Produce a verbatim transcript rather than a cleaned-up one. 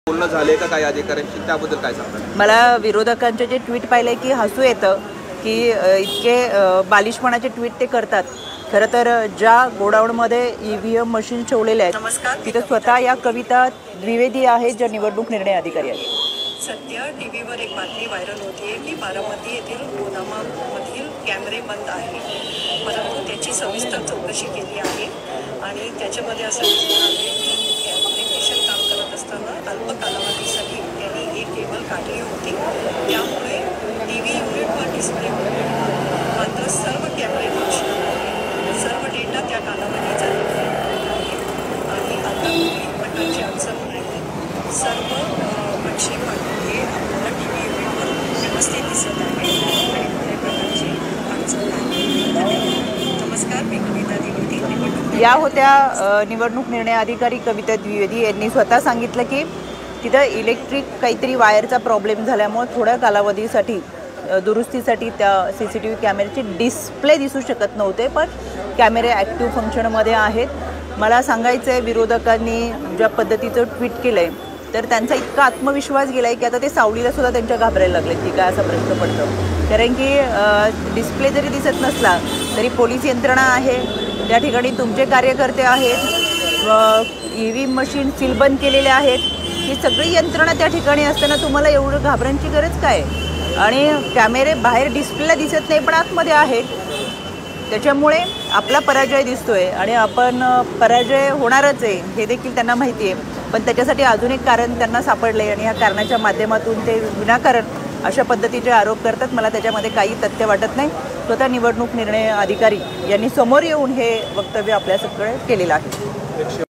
बोलणं झाले का काही अधिकाऱ्यांशी, त्याबद्दल काय सांगतात? मला विरोधकांचे जे ट्विट पाहिले की हसू येतं की इतके बालिशपणाचे ट्विट ते करतात। खरं तर ज्या गोडाऊनमध्ये ई व्ही एम मशीन ठेवलेले आहेत तिथे स्वतः या कविता द्विवेदी आहेत, ज्या निवडणूक निर्णय अधिकारी आहेत। सध्या टी व्हीवर एक बातमी व्हायरल होती की बारामती येथील गोदामामधील कॅमेरे बंद आहे, परंतु त्याची सविस्तर चौकशी केली आहे आणि त्याच्यामध्ये असं दिसून आले की ॲप्लिकेशन काम करत असताना अल्प कालावधीसाठी त्यांनी एक केबल काढली होती, त्यामुळे टी व्ही युनिटवर डिस्प्ले होते, मात्र सर्व कॅमेरे फंक्शन सर्व डेटा त्या कालावधीचा आहे आणि आता कुठलीही प्रकारची अडचण नाही। सर्व प्रक्षेपण हे आपल्याला टी व्ही युनिटवर व्यवस्थित दिसत आहे आणि कुठल्याही प्रकारची अडचण नाही। नमस्कार, मी कविता द्विवेदी, निवडणूक या होत्या निवडणूक निर्णय अधिकारी कविता द्विवेदी यांनी स्वतः सांगितलं की तिथं इलेक्ट्रिक काहीतरी वायरचा प्रॉब्लेम झाल्यामुळे थोड्या कालावधीसाठी दुरुस्तीसाठी त्या सी सी टी व्ही कॅमेऱ्याचे डिस्प्ले दिसू शकत नव्हते, पण कॅमेरे ॲक्टिव्ह फंक्शनमध्ये आहेत। मला सांगायचं आहे, विरोधकांनी ज्या पद्धतीचं ट्विट केलं आहे तर त्यांचा इतका आत्मविश्वास गेला आहे की आता ते सावलीला सुद्धा त्यांच्या घाबरायला लागले की काय असा प्रश्न पडतो, कारण की डिस्प्ले जरी दिसत नसला तरी पोलीस यंत्रणा आहे, त्या ठिकाणी तुमचे कार्यकर्ते आहेत, ई व्ही एम मशीन सीलबंद केलेले आहेत, ही सगळी यंत्रणा त्या ठिकाणी असताना तुम्हाला एवढं घाबरायची गरज काय? आणि कॅमेरे बाहेर डिस्प्लेला दिसत नाही पण आतमध्ये आहेत, त्याच्यामुळे आपला पराजय दिसतोय आणि आपण पराजय होणारच आहे हे देखील त्यांना माहिती आहे, पण त्याच्यासाठी अजून एक कारण त्यांना सापडले आणि या कारणाच्या माध्यमातून ते विनाकारण अशा पद्धतीचे आरोप करतात। मला त्याच्यामध्ये काही तथ्य वाटत नाही। स्वतः निवडणूक निर्णय अधिकारी यांनी समोर येऊन हे वक्तव्य आपल्याकडे केलेलं आहे।